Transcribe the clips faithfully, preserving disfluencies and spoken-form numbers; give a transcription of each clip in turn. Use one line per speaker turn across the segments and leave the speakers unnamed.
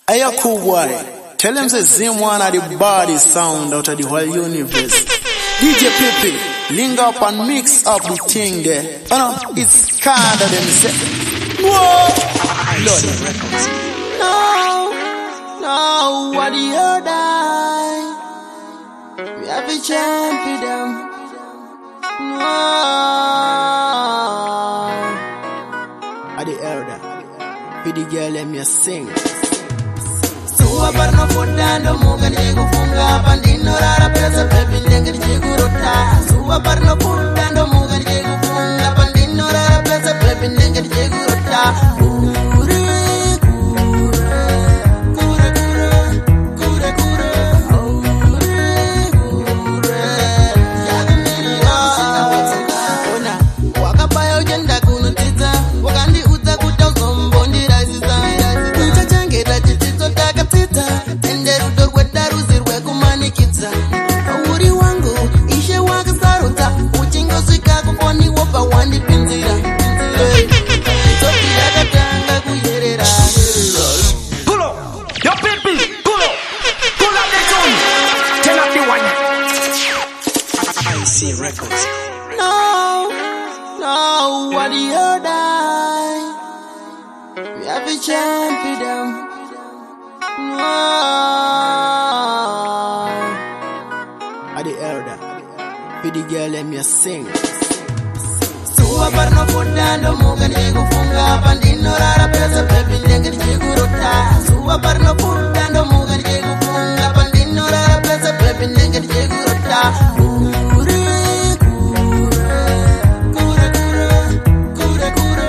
Hey, yo, cool boy. Tell him say Zim one of the body sound out of the whole universe. D J Pepe, link up and mix up the thing there. Oh no, it's kinda them say. Whoa! Lord. No, no, what the hell die? We have a champion them. No, I the elder. For the girl let me sing. Suwa barno fodando muga digo funga bandino rara pesa pepi lenga digo rota. Suwa barno fodando muga digo funga bandino rara pesa pepi lenga digo rota. Kure kure kure kure kure kure kure yaga mira ona wakapaya ujenda kunutita wakandi uta kutazombo ndiraziza uchachangeta chitito takatita tendero dorweta ruzirwe kumanikidza uri wangu ishe wakasarota uchingosvika kuponi wopa wandipinzira yakatanga kuyerera.
Pull up, yo people, pull up, pull up the tune, tell up the one. I see records.
No, no, what the hell die? We have a champion them. No, I the elder. For the girl let me sing. Suwa barno fodando muga digo funga bandino rara pesa pepi lenga digo rota. Suwa barno fodando muga digo funga bandino rara pesa pepi lenga digo rota. Kure kure kure kure kure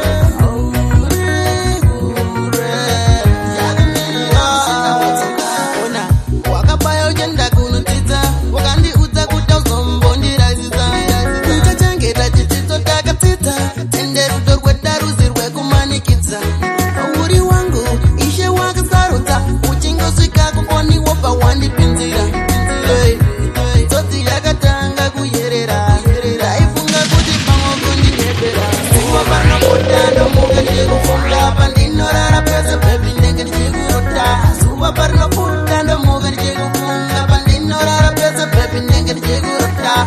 kure yaga mira ona wakapaya ujenda kunutita wakandi uta kutazombo ndiraziza uchachangeta chitito takatita tendero dorweta ruzirwe kumanikidza uri wangu ishe wakasarota uchingosvika kuponi wopa wandipinzira tsotsi yakatanga kuyerera aifunga kuti pamwe kundinepera suwa barno fodando muga ndikufunga pandinorara pesa pepi ndenge ndichikurota suwa barno fodando muga ndikufunga pandinorara pesa pepi ndenge ndichikurota.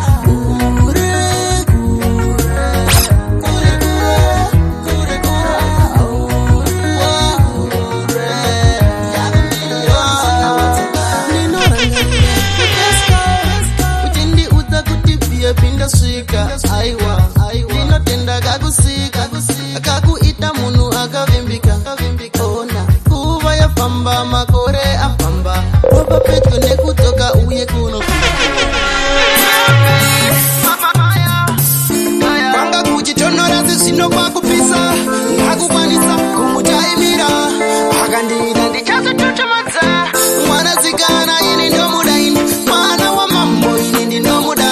Swika aiwa linotenda kakusika akakuita munu akavimbika ona kuva yafamba makore afamba ropa petyo nekutoka uye kuno panga kuchitonora zvisvino kwakupisa ngakukwanisa kumutaimira akandida ndichazototomadza mwanasikana ini ndomudaini mwana wamambo ini ndinomuda.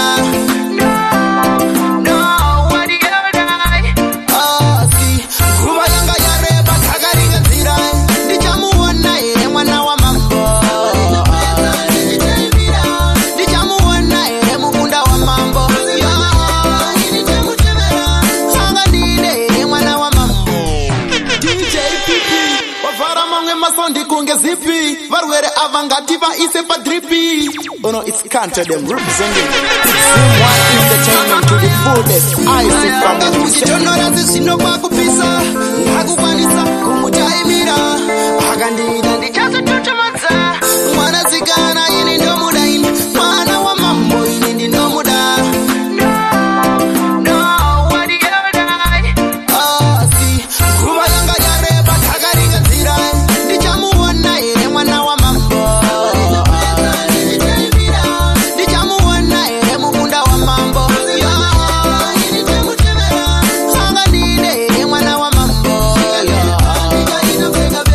Zippy, varwere avangati va ise pa drippy. Oh no, it's Kanta them representing Zim one entertainment to the fullest. I see from the kuchitonora zvisvino kwakupisa ngakukwanisa kumutaimira akandida ndichazototomadza mwanasikana ini ndomudaini mwana wamambo ini ndinomuda. Mwana wa mambo, yeah.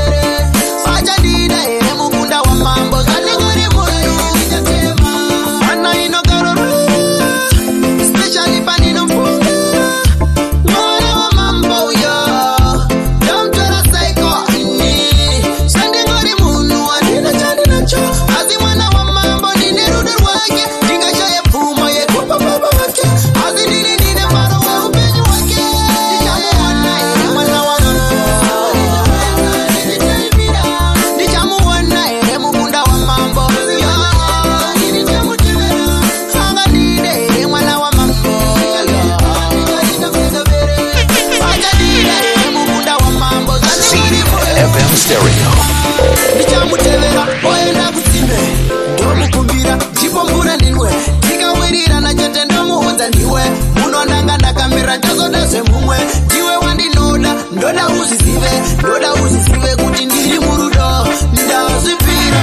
Stereo.
Nichamutevera oenda kutsime ndomukumbira chipombura ndiwe ndikawirira nachete ndomuudza ndiwe munonanga ndakamira chazoda zvemumwe ndiwe wandinoda ndoda uzvizive ndoda uzvizive kuti ndiri murudo ndazvipira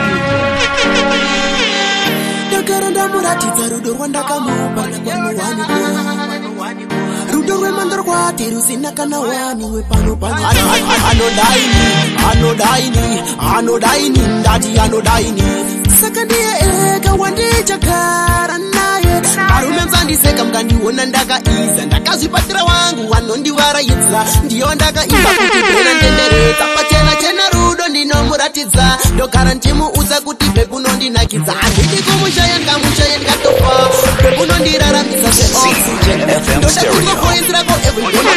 ndagara ndamuratidza rudo rwandakamupa nakwanu rudo rwemando rwati rusina kana waniwe pano pano anodaini anodaini anodaini ndati anodaini saka ndiye ega wandichagara naye arume mzandiseka mkandiona ndakaiza ndakazvipatira wangu wanondivaraidza ndiyo ndakaiza kuti pena ndenderedza pachena chena rudo ndinomuratidza ndogara ndimuudza kuti bekunondinakidza handidi kumushaya ndikamushaya ndikatofa bekunondiraramisa seoxygen ndoda kuzopoisirako everyday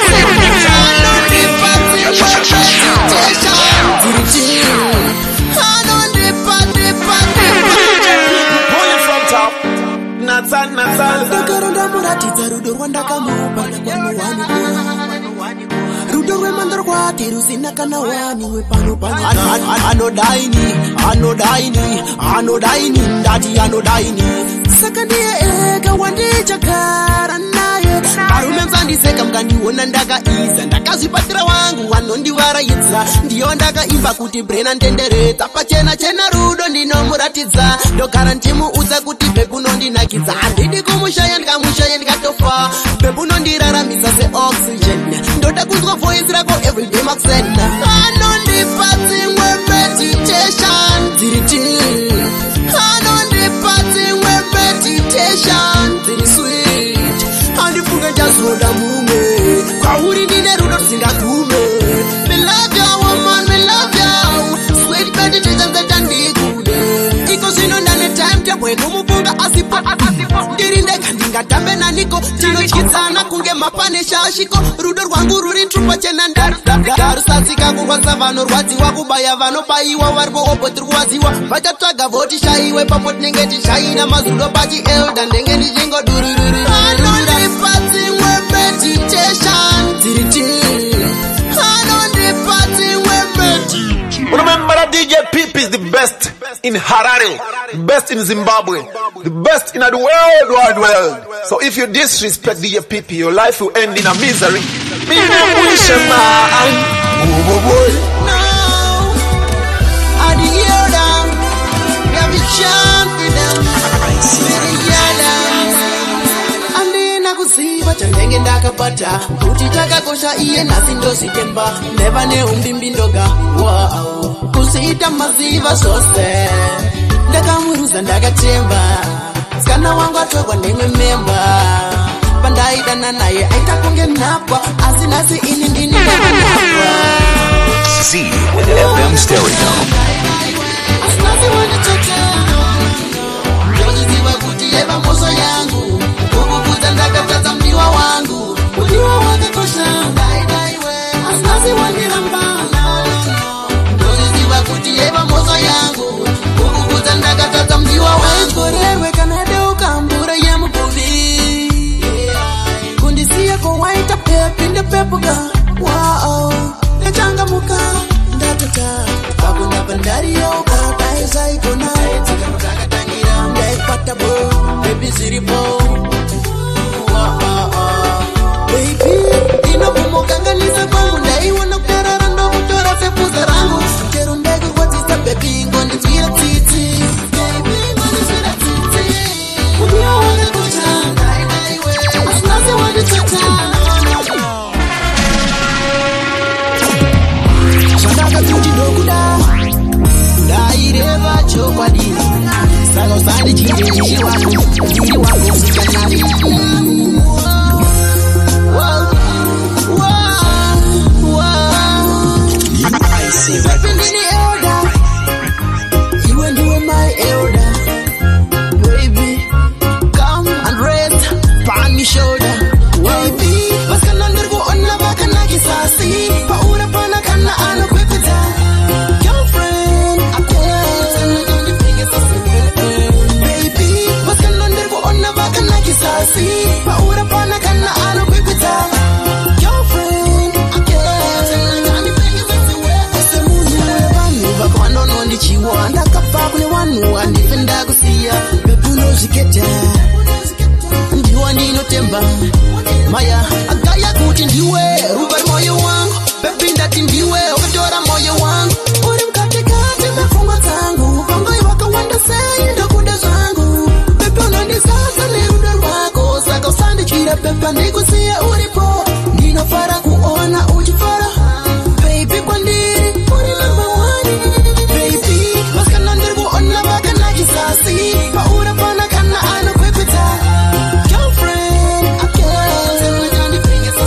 ndagara ndamuratidza rudo rwandakamupa nakwanu wani rudo rwemando rwati rusina kana waniwe pano pano anodaini anodaini anodaini ndati anodaini saka ndiye ega wandichagara naye arume mzandiseka mkandiona ndakaiza ndakazvipatira wangu wanondivaraidza ndiyo ndakaimba kuti brena ndenderedza pachena chena rudo ndinomuratidza ndogara ndimuudza kuti bekunondinakidza handidi kumushaya ndikamushaya ndikatofa bekunondiraramisa seoxygen ndoda kuzwa voice rako everyday makusena anondipa dzimwe meditation dziri chii anondipa dzimwe meditation dziri sweet handifunge chazoda mumwe kwauri ndine rudo rusingagume me love you woman me love you sweet meditation dzatandikude iko zvino ndane time table nomufunga asipo ndiri ndega ndingatambe naniko tinochidzana kunge mapane shashiko rudo rwangu ruri trupa chena ndarusatsika kurwadza vanorwadziwa kubaya vanobayiwa vari voobwe tiri kuwadziwa vachatsvaga voti shayiwe papo tinenge tishaina mazulo pachielda ndenge ndichingodurururi anondipa dzimwe meditation dziri chii anondipa dzimwe meditation.
Remember that D J Pip is the best in Harare, best in Zimbabwe, the best in the world, wide world. So if you disrespect D J Pip, your life will end in a misery. Me no wish a man.
No, I the year down, we have a chance with them. Very year down. Andina kuziva chandenge ndakapata kuti takakosha iye nasi ndozvitemba neva neumbimbi ndoga wow kuziita maziva zvose ndakamuruza ndakatemba sikana wangu atogwa nemwe memba pandaidana naye aita kunge nhapwa asi nasi ini ndini ndakanapwa
Z with F M Stereo.
asinasi wandichocha ndoziziva kuti yeva moso yangu kukukudza ndakatadza mdiwa wangu udiwa wakakosha asinasi wandiramba ndoziziva kuti yeva moso yangu kukukudza ndakatadza mdiwa wangu rerwe kana deuka mbura yemukuvi kundisiya kowaita pepi ndepepuka wow ndachangamuka ndatata pakuna pandariyo paradaisaikona ndaipata bo bebi ziripo bebi inomumokanganisa kwangu ndaiona kutarara ndokutora sepuza rangu chero ndaikurwadzisa bebi ngondinzwira tsitsi udiwa wakakocha asinasi wandichocha zvandakakuti ndokuda ndaireva chokwadi saka usandichinje ndiri wangu ndiri wangu usikanari ndini elda iwe ndiwe my elder baby come and rest pan me shoulder baby vasikana ndiri kuona vakanakisasi paura pana kana anokwekudza girlfriend baby vasikana ndiri kuona vakanakisasi ziketa ndiwa nino temba maya agaya kuti ndiwe rubai moyo wangu baby ndati ndiwe ukatora moyo wangu uri mkate kate mafungo zangu bongo iwaka wanda sei ndokuda zangu baby unandisasa neruda rwako saka usandichira pepa ndikusiye uripo ndinofara kuona uchifara baby kwandiri uri number one baby maskana ndirikuona vakana kisasi paura pana kana anokwepeta girlfriend again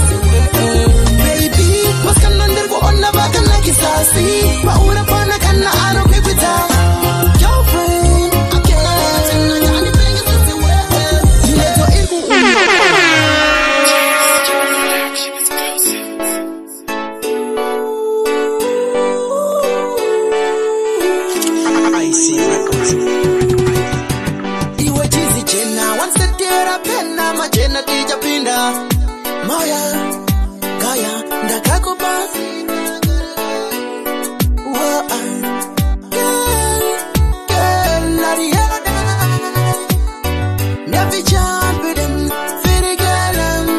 baby maskana ndirikuona vakana kisasi paura pana kana anokwepeta girlfriend again nileto iku iwe chizi chena wansetera pena machena tijapinda maya gaya ndakakopa Whoa, girl, girl, Lariana, never jump with them, fitty girl.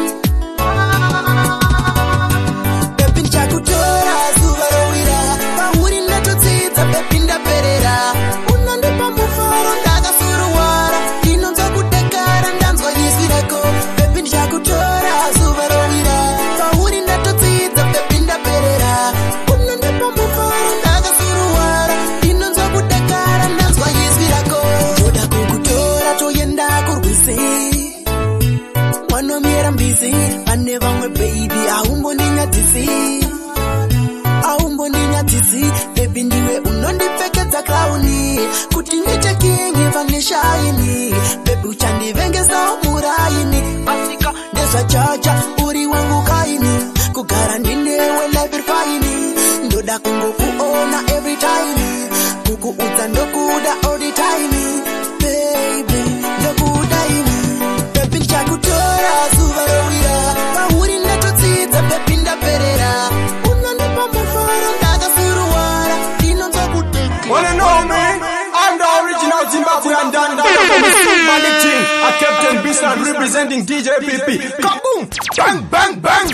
Pepin chakutora, suvaroira, pauri natotita, pepinda perera. Unande pamufaro, ndaga suruwara, inonza kutekara, ndanzwa yisireko. Pepin chakutora, suvaroira, pauri natotita, pepinda perera. Unande pamufaro, ndaga suruwara, inonza kutekara, ndanzwa yisireko. Toda kukutora, toyenda kurwisi. Mwana miera mbizi, ane vamwe baby, aumbo ninyatisi. Aumbo ninyatisi, baby ndiwe unondipekeza klauni. Kuti nite kingi vanishaini, baby uchandivengeza umuraini. Afrika ndezwa chacha, uri wangu kaini. Kugara ndinewe life faini. Ndoda kungo kuona every time. Kuku uta ndokuda all the time. Baby, ndokuda ini. Baby nchakutora suvaroira, pauri natotita pepinda perera. Unandipa mufaro ndaga suruwara, inonza kuteka.
Wanna know me? I'm the original Zimbabwean Danda. A Captain Bisland representing D J P P. Kaboom! Bang, bang, bang!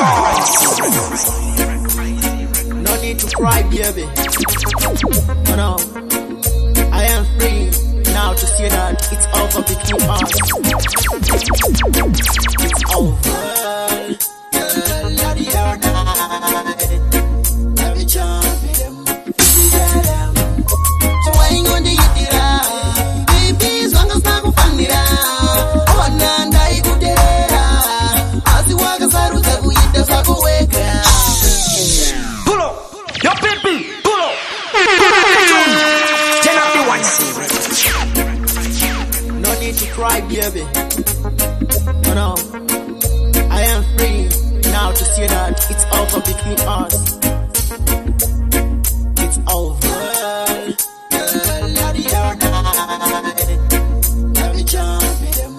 No need to cry, baby. No, no. I am free now to say that it's over between us. It's over. Girl, you're the other night. Every chance with them. So I ain't gonna get it out. Baby, as long as I'm gonna I wanna die good day. As you walk as I was a good day, so I go wake up.
Pull up! Your people! Pull up! Turn up the one.
No need to cry, baby. No, no. I am free now to say that it's over between us. It's over. Girl, you're the other night. Every chance with them.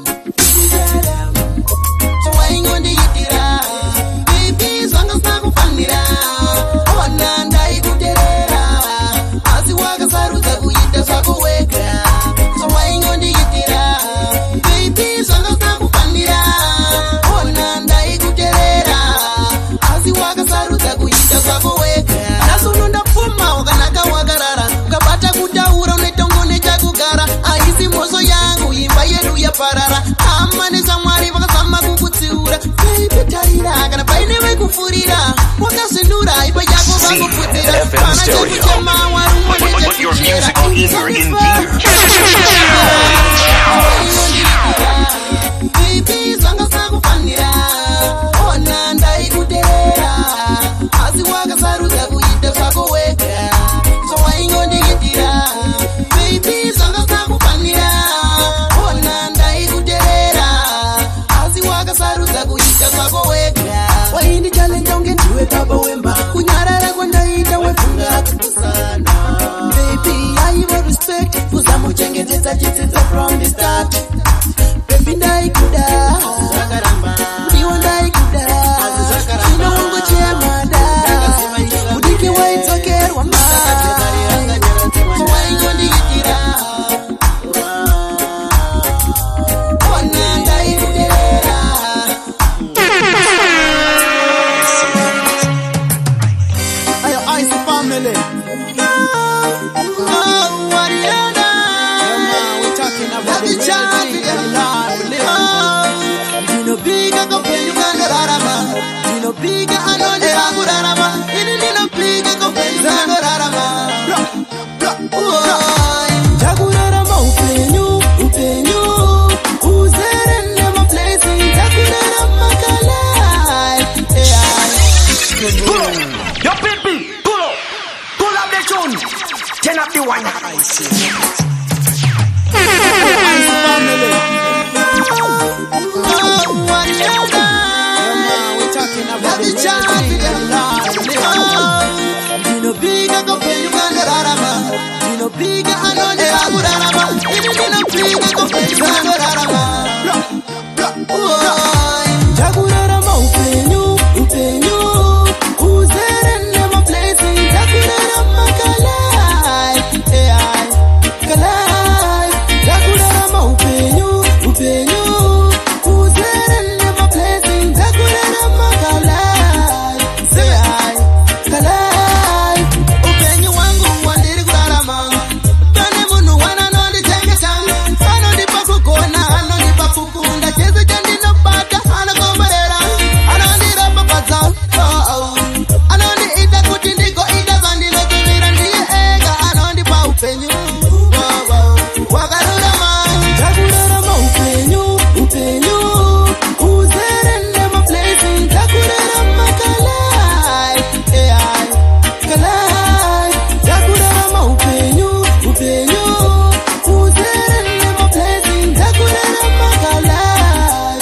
So I ain't gonna get it out. Baby, as long as I'm gonna find it out. I wanna die good day. As you walk as I was a good day, so I go wake up. So I ain't gonna get it out. Baby, as long as I'm gonna find it out. I wanna die good day. As you walk as I was a good day, so I go wake up. Nasununda fuma, ukanaka wagarara. Ukapata kutaura, unetongone chakugara. Aisi mozo yangu, imba yedu ya parara. Amani samwari, wakasama kukutsiura. Baby, tarira, kana paine wekufurira. Wakasindura, ipa yako wakufutira.
F M Stereo. Put your musical ear in gear.
Baby, as long as I'm gonna find it out. Oh, nanda ikutera. As you walk as I was a good day, so I go wake up. So I ain't gonna get it out. Baby, as long as I'm gonna find it out. Oh, nanda ikutera. As you walk as I was a good day, so I go wake up. Why in the challenge don't get to it, Papa Wemba? Kunyara kwenda ita wefunga kusana. Baby, I will respect. Kuzamu chenge teta chiteta from the start. Baby, I could
Oh, what you done?
Yeah, man, we're talking about the real thing in the Lord we live in.
Dino piga kompenyu kanda rarama. Dino piga anonde wangu rarama. Ini dino piga kompenyu kanda rarama. Jagu rarama upenyu, upenyu. Uzerende ma placing. Jagu rarama kalai.
Yo people, pull up, pull up the tune. Turn up the wine.
Dino piga kompenyu kanda rarama. Dino piga anonde wangu rarama. Ini dino piga kompenyu kanda rarama. Jagu rarama upenyu, upenyu. Uzerende ma placing. Jagu rarama kalai. Kalai. Jagu rarama upenyu, upenyu. Uzerende ma placing. Jagu rarama kalai. Kalai. Upenyu wangu wandiri kurarama. Bane munu wana nondi tenge sang. Ano di paku kona, ano di paku kunda. Cheze jandi no pata, ano kombarera. Ano di rapa pata, oh oh. Ano di ita kuti ndiko ita zandi no tumira ndiye ega. Ano di pa upenyu, oh oh. Wakarurama, jakurarama upenyu, upenyu. Uzerende ma placing, jakurarama kalai. Kalai, jakurarama upenyu, upenyu. Uzerende ma placing, jakurarama kalai.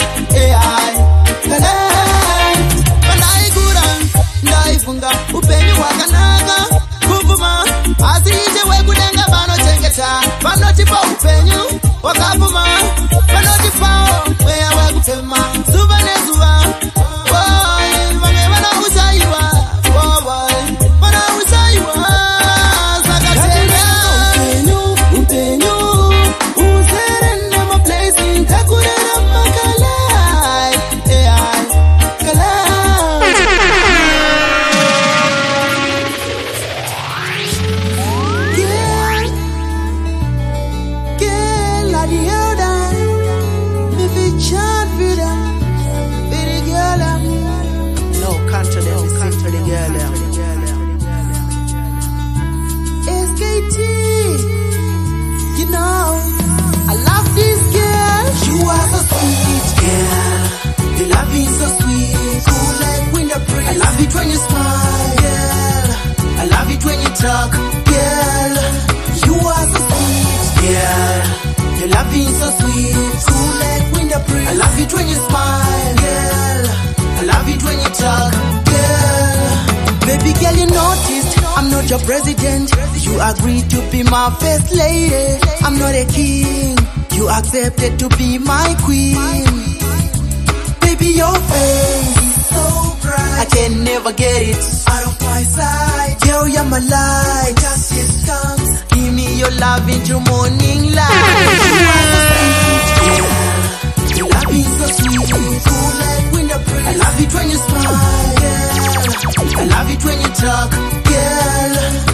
Kalai, kalai gura, ndai funga. Upenyu wakanaga, kuvuma. Asije we kudenga bano chengeta. Bano tipa upenyu, wakavuma. Bano tipa, wea wakutema. Zuba ne zuba, boy. Mange wana usaiwa, boy. Wana usaiwa, sakatera. Upenyu, upenyu. Uzerende ma placing, jakurarama kalai. Kalai. Girl, girl, I hear that. If it chant for them, for the girl, um,
No, can't them, sing to the girl, them.
S K T. You know, I love this girl. You are so sweet, girl. Your love is so sweet, cool like winter breeze. I love it when you smile, girl. I love it when you talk, girl. You are so sweet, girl. Your love is so sweet, cool like winter breeze. I love it when you smile, girl. I love it when you talk, girl. Baby girl, you noticed I'm not your president. You agreed to be my first lady. I'm not a king. You accepted to be my queen. Baby, your face is so bright. I can never get it out of my sight. Girl, you're my light. Just it comes. Give me your love into morning light. You are so sweet, girl. Your love is so sweet, cool like winter breeze. I love it when you smile, girl. I love it when you talk, girl.